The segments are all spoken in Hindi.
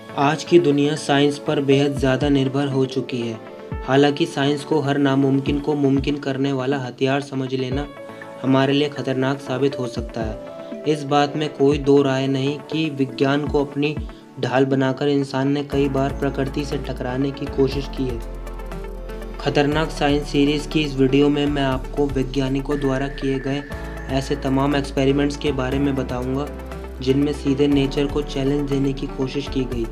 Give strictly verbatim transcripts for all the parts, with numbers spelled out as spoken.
आज की दुनिया साइंस पर बेहद ज़्यादा निर्भर हो चुकी है। हालांकि साइंस को हर नामुमकिन को मुमकिन करने वाला हथियार समझ लेना हमारे लिए खतरनाक साबित हो सकता है। इस बात में कोई दो राय नहीं कि विज्ञान को अपनी ढाल बनाकर इंसान ने कई बार प्रकृति से टकराने की कोशिश की है। खतरनाक साइंस सीरीज़ की इस वीडियो में मैं आपको वैज्ञानिकों द्वारा किए गए ऐसे तमाम एक्सपेरिमेंट्स के बारे में बताऊंगा जिनमें सीधे नेचर को चैलेंज देने की कोशिश की गई।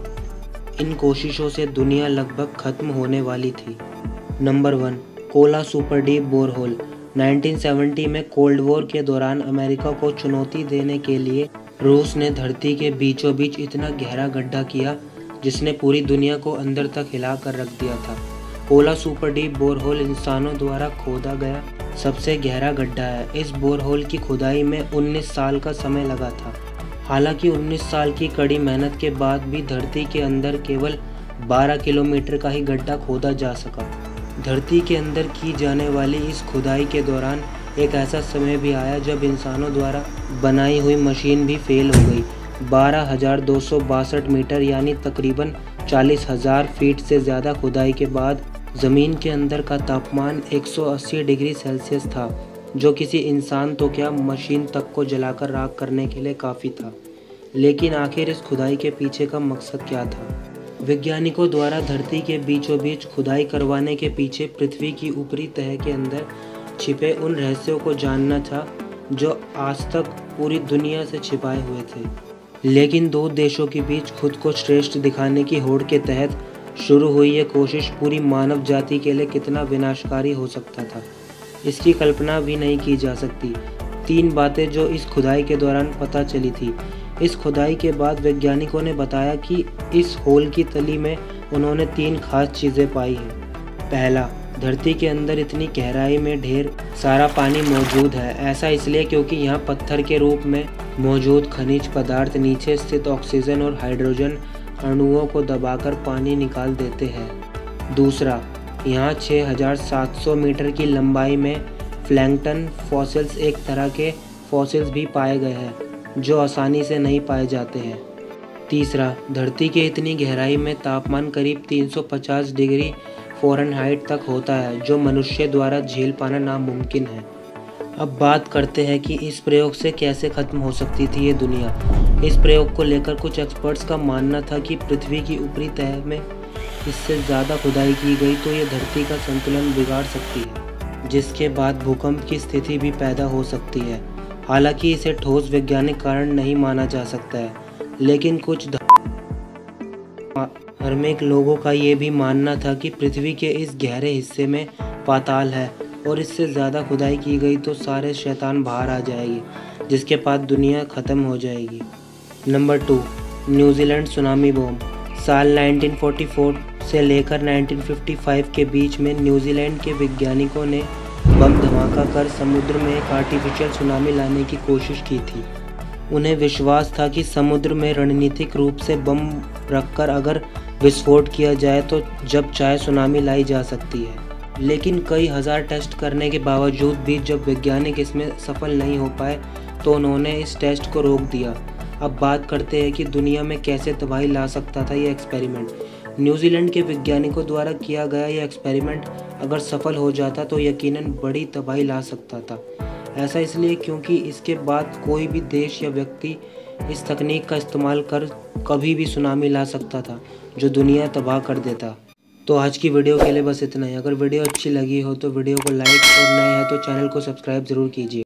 इन कोशिशों से दुनिया लगभग खत्म होने वाली थी। Number one, Kola super deep borehole. Nineteen seventy में कोल्ड वॉर के दौरान अमेरिका को चुनौती देने के लिए रूस ने धरती के बीचों बीच इतना गहरा गड्ढा किया जिसने पूरी दुनिया को अंदर तक हिला कर रख दिया था। कोला सुपर डीप बोरहोल इंसानों द्वारा खोदा गया सबसे गहरा गड्ढा है। इस बोरहोल की खुदाई में उन्नीस साल का समय लगा था। हालांकि उन्नीस साल की कड़ी मेहनत के बाद भी धरती के अंदर केवल बारह किलोमीटर का ही गड्ढा खोदा जा सका। धरती के अंदर की जाने वाली इस खुदाई के दौरान एक ऐसा समय भी आया जब इंसानों द्वारा बनाई हुई मशीन भी फेल हो गई। बारह हज़ार दो सौ बासठ मीटर यानी तकरीबन चालीस हज़ार फीट से ज़्यादा खुदाई के बाद ज़मीन के अंदर का तापमान एक सौ अस्सी डिग्री सेल्सियस था, जो किसी इंसान तो क्या मशीन तक को जलाकर राख करने के लिए काफ़ी था। लेकिन आखिर इस खुदाई के पीछे का मकसद क्या था? वैज्ञानिकों द्वारा धरती के बीचों बीच खुदाई करवाने के पीछे पृथ्वी की ऊपरी तह के अंदर छिपे उन रहस्यों को जानना था जो आज तक पूरी दुनिया से छिपाए हुए थे। लेकिन दो देशों के बीच खुद को श्रेष्ठ दिखाने की होड़ के तहत शुरू हुई ये कोशिश पूरी मानव जाति के लिए कितना विनाशकारी हो सकता था, इसकी कल्पना भी नहीं की जा सकती। तीन बातें जो इस खुदाई के दौरान पता चली थी। इस खुदाई के बाद वैज्ञानिकों ने बताया कि इस होल की तली में उन्होंने तीन खास चीज़ें पाई हैं। पहला, धरती के अंदर इतनी गहराई में ढेर सारा पानी मौजूद है। ऐसा इसलिए क्योंकि यहाँ पत्थर के रूप में मौजूद खनिज पदार्थ नीचे स्थित ऑक्सीजन और हाइड्रोजन अणुओं को दबाकर पानी निकाल देते हैं। दूसरा, यहाँ छह हज़ार सात सौ मीटर की लंबाई में प्लैंकटन फॉसिल्स, एक तरह के फॉसिल्स भी पाए गए हैं जो आसानी से नहीं पाए जाते हैं। तीसरा, धरती के इतनी गहराई में तापमान करीब तीन सौ पचास डिग्री फ़ारेनहाइट तक होता है, जो मनुष्य द्वारा झेल पाना नामुमकिन है। अब बात करते हैं कि इस प्रयोग से कैसे ख़त्म हो सकती थी ये दुनिया। इस प्रयोग को लेकर कुछ एक्सपर्ट्स का मानना था कि पृथ्वी की ऊपरी तह में इससे ज़्यादा खुदाई की गई तो ये धरती का संतुलन बिगाड़ सकती है, जिसके बाद भूकंप की स्थिति भी पैदा हो सकती है। हालांकि इसे ठोस वैज्ञानिक कारण नहीं माना जा सकता है, लेकिन कुछ धार्मिक लोगों का ये भी मानना था कि पृथ्वी के इस गहरे हिस्से में पाताल है और इससे ज़्यादा खुदाई की गई तो सारे शैतान बाहर आ जाएगी, जिसके बाद दुनिया ख़त्म हो जाएगी। Number two, New Zealand tsunami bomb. साल नाइनटीन फोर्टी फोर से लेकर नाइनटीन फिफ्टी फाइव के बीच में न्यूजीलैंड के वैज्ञानिकों ने बम धमाका कर समुद्र में एक आर्टिफिशियल सुनामी लाने की कोशिश की थी। उन्हें विश्वास था कि समुद्र में रणनीतिक रूप से बम रखकर अगर विस्फोट किया जाए तो जब चाहे सुनामी लाई जा सकती है। लेकिन कई हज़ार टेस्ट करने के बावजूद भी जब वैज्ञानिक इसमें सफल नहीं हो पाए तो उन्होंने इस टेस्ट को रोक दिया। अब बात करते हैं कि दुनिया में कैसे तबाही ला सकता था ये एक्सपेरिमेंट। न्यूजीलैंड के वैज्ञानिकों द्वारा किया गया यह एक्सपेरिमेंट अगर सफल हो जाता तो यकीनन बड़ी तबाही ला सकता था। ऐसा इसलिए क्योंकि इसके बाद कोई भी देश या व्यक्ति इस तकनीक का इस्तेमाल कर कभी भी सुनामी ला सकता था जो दुनिया तबाह कर देता। तो आज की वीडियो के लिए बस इतना ही। अगर वीडियो अच्छी लगी हो तो वीडियो को लाइक और नए हैं तो चैनल को सब्सक्राइब ज़रूर कीजिए।